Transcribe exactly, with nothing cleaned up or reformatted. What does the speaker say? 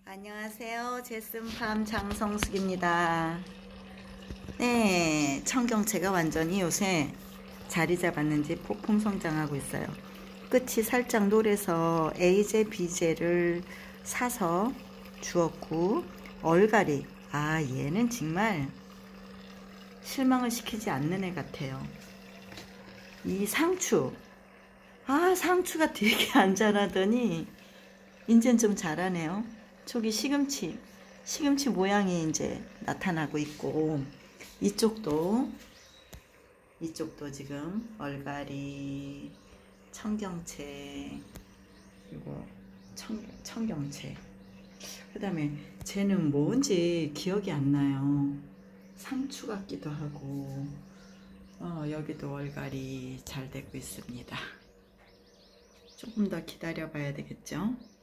안녕하세요. 제슴팜 장성숙입니다. 네, 청경채가 완전히 요새 자리 잡았는지 폭풍 성장하고 있어요. 끝이 살짝 노래서 에이제, 비제를 사서 주었고, 얼갈이, 아 얘는 정말 실망을 시키지 않는 애 같아요. 이 상추, 아 상추가 되게 안 자라더니 이젠 좀 자라네요. 저기 시금치, 시금치 모양이 이제 나타나고 있고, 이쪽도, 이쪽도 지금 얼갈이, 청경채, 그리고 청, 청경채. 그 다음에 쟤는 뭔지 기억이 안 나요. 상추 같기도 하고, 어, 여기도 얼갈이 잘 되고 있습니다. 조금 더 기다려 봐야 되겠죠?